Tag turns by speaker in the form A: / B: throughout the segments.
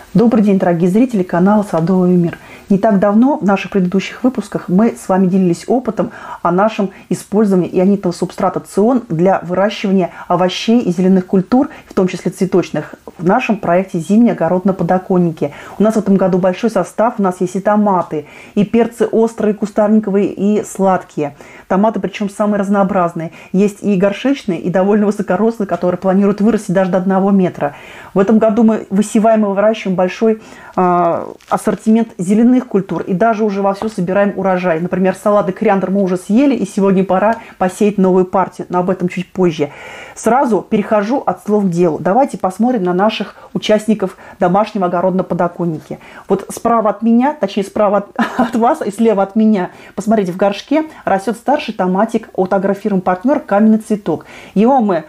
A: Добрый день, дорогие зрители канала «Садовый мир». Не так давно в наших предыдущих выпусках мы с вами делились опытом о нашем использовании ионитного субстрата цион для выращивания овощей и зеленых культур, в том числе цветочных, в нашем проекте «Зимний огород на подоконнике». У нас в этом году большой состав, у нас есть и томаты, и перцы острые, кустарниковые и сладкие. Томаты, причем самые разнообразные. Есть и горшечные, и довольно высокорослые, которые планируют вырасти даже до 1 метра. В этом году мы высеваем и выращиваем большой ассортимент зеленых культур и даже уже вовсю собираем урожай. Например, салаты кориандр мы уже съели, и сегодня пора посеять новую партию, но об этом чуть позже. Сразу перехожу от слов к делу. Давайте посмотрим на наших участников домашнего огорода на подоконнике. Вот справа от меня, точнее справа от вас и слева от меня, посмотрите, в горшке растет старший томатик от агрофирмы «Партнер» «Каменный цветок». Его мы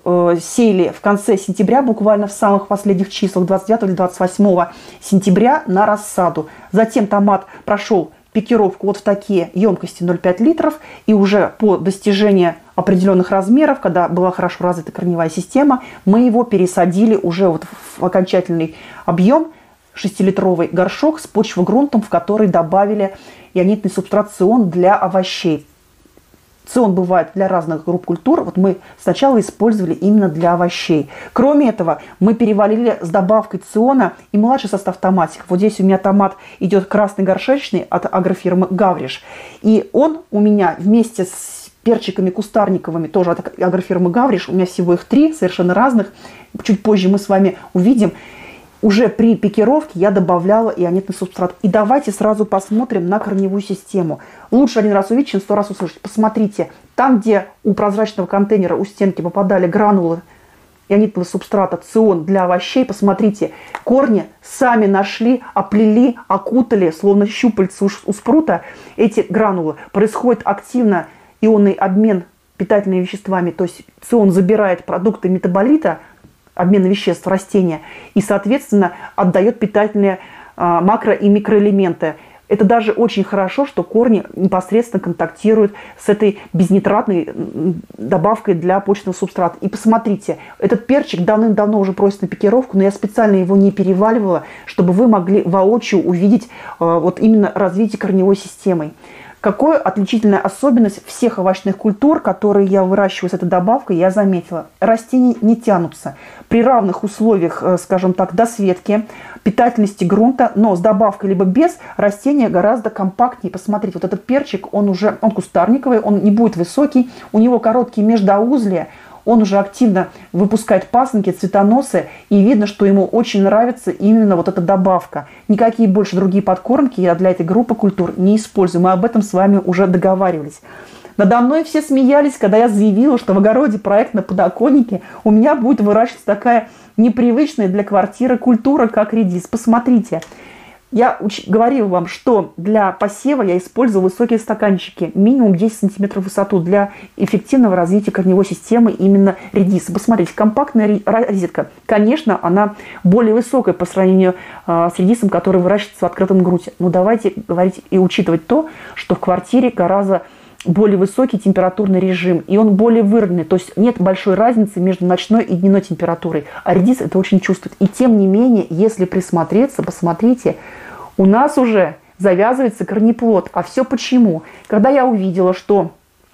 A: сеяли в конце сентября, буквально в самых последних числах, 29 или 28 сентября, на рассаду. Затем томат прошел пикировку вот в такие емкости 0,5 литров, и уже по достижении определенных размеров, когда была хорошо развита корневая система, мы его пересадили уже вот в окончательный объем, 6-литровый горшок с почвогрунтом, в который добавили ионитный субстрат цион для овощей. Цион бывает для разных групп культур. Вот мы сначала использовали именно для овощей. Кроме этого, мы перевалили с добавкой циона и младший состав томатиков. Вот здесь у меня томат идет красный горшечный от агрофирмы «Гавриш». И он у меня вместе с перчиками кустарниковыми, тоже от агрофирмы «Гавриш», у меня всего их 3, совершенно разных. Чуть позже мы с вами увидим. Уже при пикировке я добавляла ионитный субстрат. И давайте сразу посмотрим на корневую систему. Лучше один раз увидеть, чем 100 раз услышать. Посмотрите, там, где у прозрачного контейнера у стенки попадали гранулы ионитного субстрата цион для овощей, посмотрите, корни сами нашли, оплели, окутали, словно щупальца у спрута, эти гранулы. Происходит активно ионный обмен питательными веществами, то есть цион забирает продукты метаболита, обмена веществ растения, и, соответственно, отдает питательные макро- и микроэлементы. Это даже очень хорошо, что корни непосредственно контактируют с этой безнитратной добавкой для почвенного субстрата. И посмотрите, этот перчик давным-давно уже просит на пикировку, но я специально его не переваливала, чтобы вы могли воочию увидеть вот именно развитие корневой системы. Какая отличительная особенность всех овощных культур, которые я выращиваю с этой добавкой, я заметила. Растения не тянутся. При равных условиях, скажем так, досветки, питательности грунта, но с добавкой либо без, растения гораздо компактнее. Посмотрите, вот этот перчик, он кустарниковый, он не будет высокий, у него короткие междоузлия, он уже активно выпускает пасынки, цветоносы, и видно, что ему очень нравится именно вот эта добавка. Никакие больше другие подкормки я для этой группы культур не использую. Мы об этом с вами уже договаривались. Надо мной все смеялись, когда я заявила, что в огороде проект на подоконнике у меня будет выращиваться такая непривычная для квартиры культура, как редис. Посмотрите. Я говорила вам, что для посева я использовала высокие стаканчики, минимум 10 см в высоту, для эффективного развития корневой системы именно редиса. Посмотрите, компактная розетка, конечно, она более высокая по сравнению с редисом, который выращивается в открытом грунте. Но давайте говорить и учитывать то, что в квартире гораздо более высокий температурный режим, и он более выровненный, то есть нет большой разницы между ночной и дневной температурой, а редис это очень чувствует. И тем не менее, если присмотреться, посмотрите, у нас уже завязывается корнеплод. А все почему? Когда я увидела, что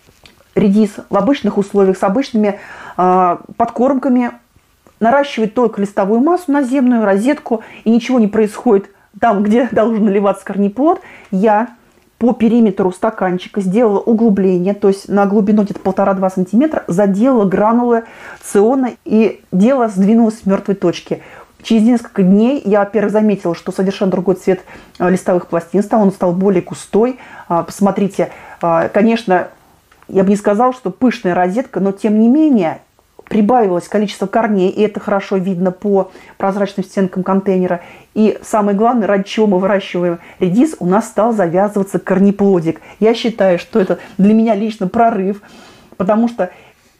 A: редис в обычных условиях с обычными подкормками наращивает только листовую массу наземную, розетку, и ничего не происходит там, где должен наливаться корнеплод, я по периметру стаканчика сделала углубление, то есть на глубину где-то 1,5-2 см, заделала гранулы циона, и дело сдвинулось с мертвой точки. Через несколько дней я, во-первых, заметила, что совершенно другой цвет листовых пластин стал, он стал более густой. Посмотрите, конечно, я бы не сказала, что пышная розетка, но тем не менее прибавилось количество корней, и это хорошо видно по прозрачным стенкам контейнера. И самое главное, ради чего мы выращиваем редис, у нас стал завязываться корнеплодик. Я считаю, что это для меня лично прорыв, потому что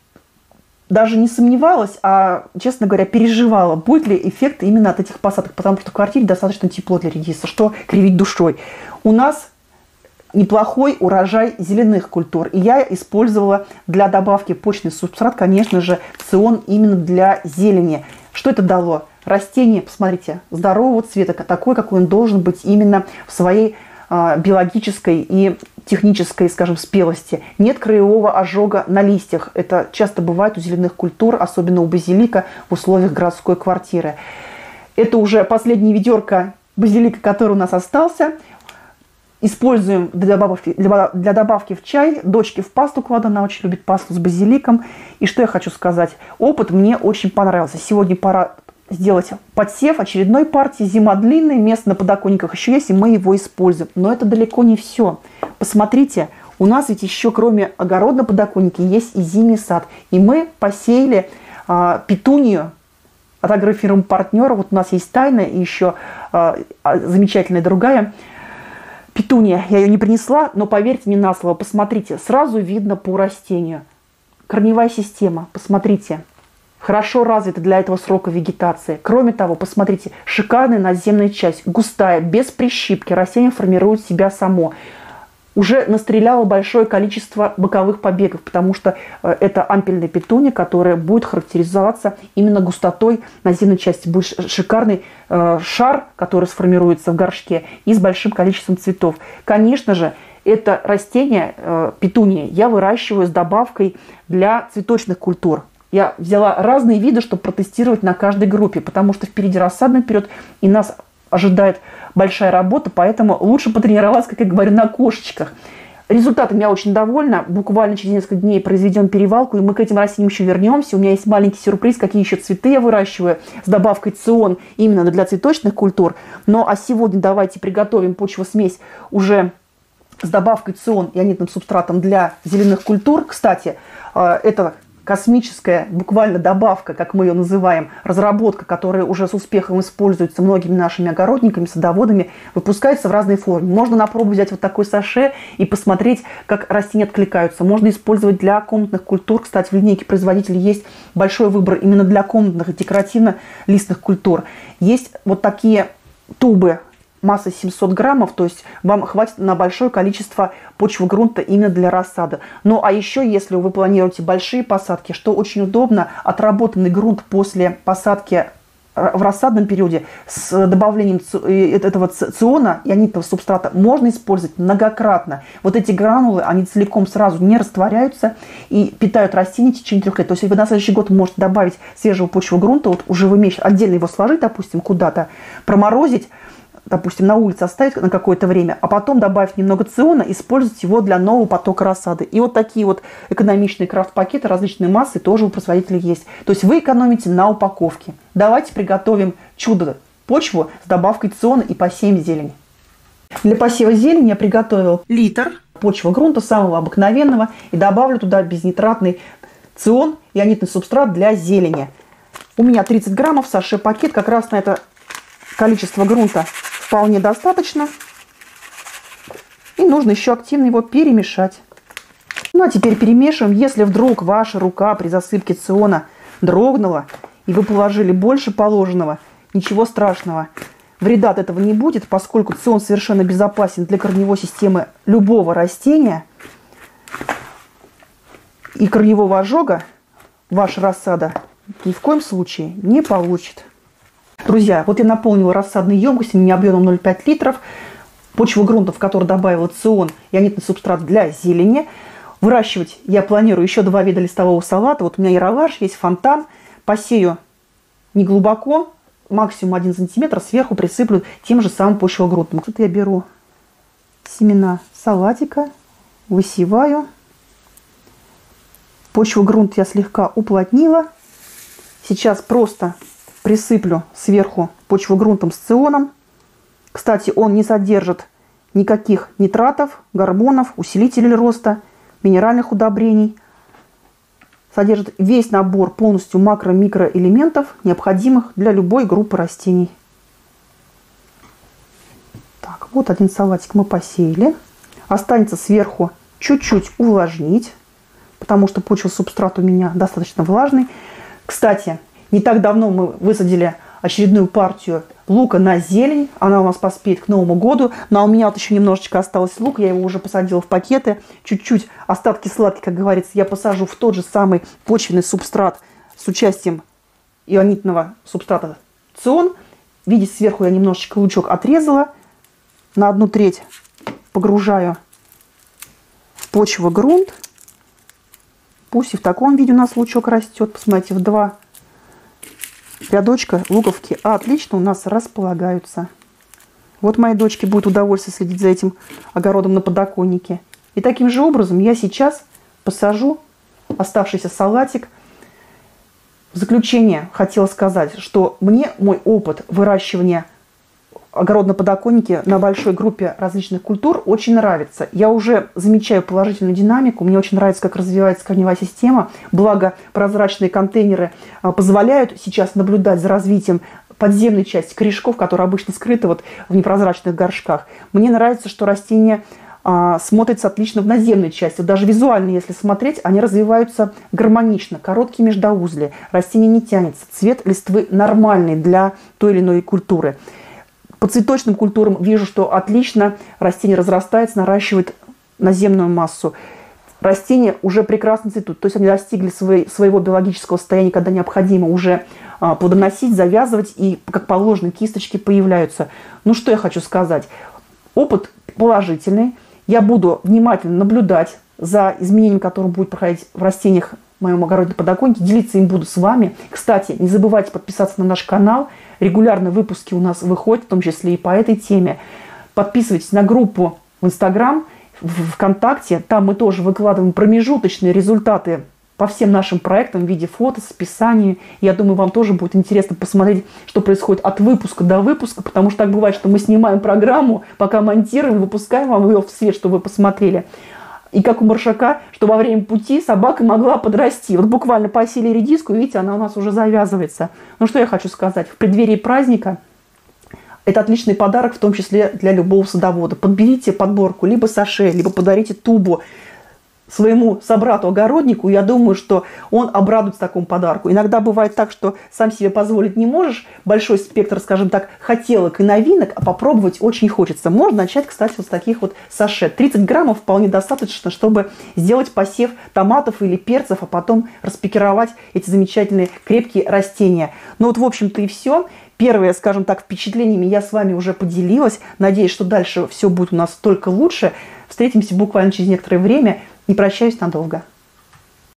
A: даже не сомневалась, а, честно говоря, переживала, будет ли эффект именно от этих посадок, потому что в квартире достаточно тепло для редиса, что кривить душой. У нас неплохой урожай зеленых культур. И я использовала для добавки почный субстрат, конечно же, цион именно для зелени. Что это дало? Растение, посмотрите, здорового цвета, такой, какой он должен быть именно в своей биологической и технической, скажем, спелости. Нет краевого ожога на листьях. Это часто бывает у зеленых культур, особенно у базилика в условиях городской квартиры. Это уже последняя ведерко базилика, который у нас остался. Используем для добавки в чай. Дочке в пасту кладу, она очень любит пасту с базиликом. И что я хочу сказать. Опыт мне очень понравился. Сегодня пора сделать подсев очередной партии. Зима длинная, место на подоконниках еще есть, и мы его используем. Но это далеко не все. Посмотрите, у нас ведь еще кроме огород на подоконнике есть и зимний сад. И мы посеяли петунию от агрофирмы партнера. Вот у нас есть тайна и еще замечательная другая петуния. Я ее не принесла, но поверьте мне на слово, посмотрите, сразу видно по растению. Корневая система, посмотрите. Хорошо развита для этого срока вегетации. Кроме того, посмотрите, шикарная наземная часть, густая, без прищипки. Растение формирует себя само. Уже настреляло большое количество боковых побегов, потому что это ампельная петуния, которая будет характеризоваться именно густотой наземной части. Будет шикарный шар, который сформируется в горшке, и с большим количеством цветов. Конечно же, это растение, петуния, я выращиваю с добавкой для цветочных культур. Я взяла разные виды, чтобы протестировать на каждой группе, потому что впереди рассадный период, и нас ожидает большая работа, поэтому лучше потренироваться, как я говорю, на кошечках. Результатом я очень довольна. Буквально через несколько дней произведем перевалку, и мы к этим растениям еще вернемся. У меня есть маленький сюрприз, какие еще цветы я выращиваю с добавкой цион именно для цветочных культур. Ну а сегодня давайте приготовим почвосмесь уже с добавкой цион и ионитным субстратом для зеленых культур. Кстати, это космическая, буквально добавка, как мы ее называем, разработка, которая уже с успехом используется многими нашими огородниками, садоводами, выпускается в разной форме. Можно на пробу взять вот такой саше и посмотреть, как растения откликаются. Можно использовать для комнатных культур. Кстати, в линейке производителей есть большой выбор именно для комнатных и декоративно-листных культур. Есть вот такие тубы массой 700 граммов, то есть вам хватит на большое количество почвы грунта именно для рассады. Ну а еще, если вы планируете большие посадки, что очень удобно, отработанный грунт после посадки в рассадном периоде с добавлением этого циона и ионитного субстрата можно использовать многократно. Вот эти гранулы, они целиком сразу не растворяются и питают растения в течение 3 лет. То есть вы на следующий год можете добавить свежего почву грунта, вот уже в месяц отдельно его сложить, допустим, куда-то, проморозить, допустим, на улице оставить на какое-то время, а потом добавить немного циона, использовать его для нового потока рассады. И вот такие вот экономичные крафт-пакеты различной массы тоже у производителей есть. То есть вы экономите на упаковке. Давайте приготовим чудо-почву с добавкой циона и посеем зелень. Для посева зелени я приготовил литр почвы грунта самого обыкновенного и добавлю туда безнитратный цион и ионитный субстрат для зелени. У меня 30 граммов, саше-пакет, как раз на это количество грунта вполне достаточно. И нужно еще активно его перемешать. Ну а теперь перемешиваем. Если вдруг ваша рука при засыпке циона дрогнула, и вы положили больше положенного, ничего страшного. Вреда от этого не будет, поскольку цион совершенно безопасен для корневой системы любого растения. И корневого ожога ваша рассада ни в коем случае не получит. Друзья, вот я наполнила рассадные емкости, у меня объемом 0,5 литров. Почву грунта, в который добавила цион и ионитный субстрат для зелени. Выращивать я планирую еще 2 вида листового салата. Вот у меня яролаж, есть фонтан. Посею не глубоко, максимум 1 сантиметр. Сверху присыплю тем же самым почвогрунтом. Тут я беру семена салатика, высеваю. Почвогрунт я слегка уплотнила. Сейчас просто присыплю сверху почвогрунтом с ционом. Кстати, он не содержит никаких нитратов, гормонов, усилителей роста, минеральных удобрений. Содержит весь набор полностью макро-микроэлементов, необходимых для любой группы растений. Так, вот один салатик мы посеяли. Останется сверху чуть-чуть увлажнить, потому что почва-субстрат у меня достаточно влажный. Кстати, не так давно мы высадили очередную партию лука на зелень. Она у нас поспеет к Новому году. Но у меня вот еще немножечко осталось лук. Я его уже посадила в пакеты. Чуть-чуть остатки сладкие, как говорится, я посажу в тот же самый почвенный субстрат с участием ионитного субстрата цион. Видите, сверху я немножечко лучок отрезала. На 1/3 погружаю в почву-грунт. Пусть и в таком виде у нас лучок растет. Посмотрите, в 2 рядочка луковки отлично у нас располагаются. Вот моей дочке будет удовольствие следить за этим огородом на подоконнике. И таким же образом я сейчас посажу оставшийся салатик. В заключение хотела сказать, что мне мой опыт выращивания огород на подоконнике на большой группе различных культур очень нравится. Я уже замечаю положительную динамику. Мне очень нравится, как развивается корневая система. Благо, прозрачные контейнеры позволяют сейчас наблюдать за развитием подземной части корешков, которые обычно скрыты вот в непрозрачных горшках. Мне нравится, что растения смотрятся отлично в наземной части. Даже визуально, если смотреть, они развиваются гармонично, короткие междоузли, растение не тянется, цвет листвы нормальный для той или иной культуры. По цветочным культурам вижу, что отлично растение разрастается, наращивает наземную массу. Растения уже прекрасно цветут, то есть они достигли своего биологического состояния, когда необходимо уже плодоносить, завязывать, и, как положено, кисточки появляются. Ну, что я хочу сказать? Опыт положительный. Я буду внимательно наблюдать за изменением, которое будет проходить в растениях в моем огороде на подоконнике. Делиться им буду с вами. Кстати, не забывайте подписаться на наш канал. Регулярно выпуски у нас выходят, в том числе и по этой теме. Подписывайтесь на группу в Инстаграм, в ВКонтакте. Там мы тоже выкладываем промежуточные результаты по всем нашим проектам в виде фото с описанием. Я думаю, вам тоже будет интересно посмотреть, что происходит от выпуска до выпуска, потому что так бывает, что мы снимаем программу, пока монтируем, выпускаем вам ее в свет, чтобы вы посмотрели. И как у Маршака, что во время пути собака могла подрасти. Вот буквально посели редиску, видите, она у нас уже завязывается. Ну что я хочу сказать? В преддверии праздника это отличный подарок, в том числе для любого садовода. Подберите подборку, либо саше, либо подарите тубу своему собрату-огороднику, я думаю, что он обрадуется такому подарку. Иногда бывает так, что сам себе позволить не можешь, большой спектр, скажем так, хотелок и новинок, а попробовать очень хочется. Можно начать, кстати, вот с таких вот саше. 30 граммов вполне достаточно, чтобы сделать посев томатов или перцев, а потом распикировать эти замечательные крепкие растения. Ну вот, в общем-то, и все. Первые, скажем так, впечатлениями я с вами уже поделилась. Надеюсь, что дальше все будет у нас только лучше. Встретимся буквально через некоторое время. Не прощаюсь надолго.